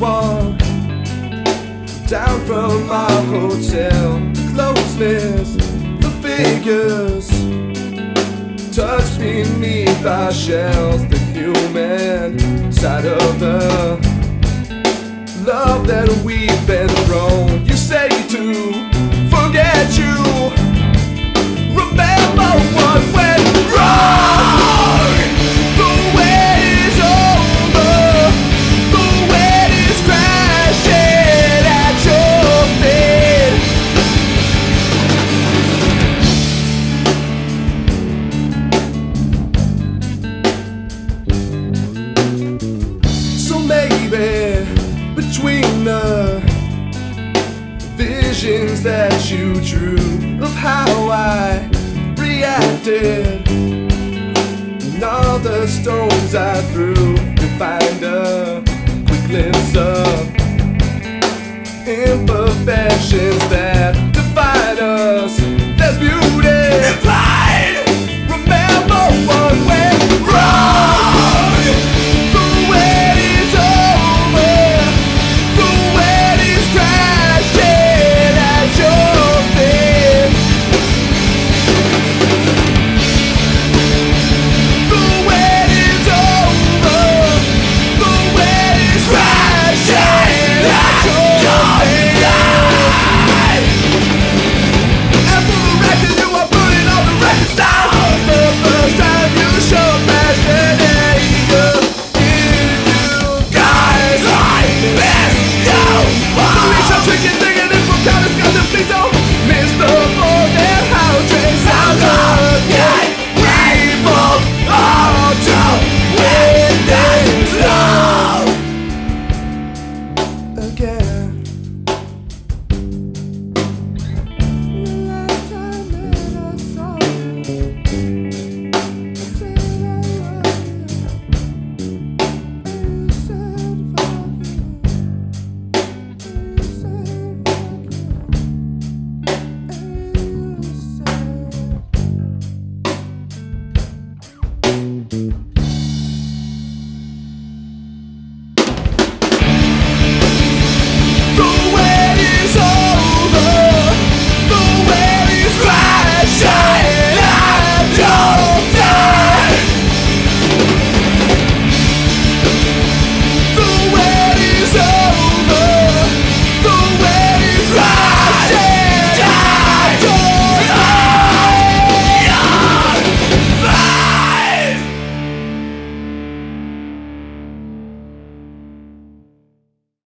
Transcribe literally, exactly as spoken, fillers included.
walk down from my hotel. Closeness, the figures touch beneath our shells. The human side of the love that we've been thrown. You say to forget you, remember what went wrong. The wait is over, the wait is crashing at your feet. So maybe between the visions that you drew of how I reacted and all the stones I threw, to find a quick glimpse of imperfections that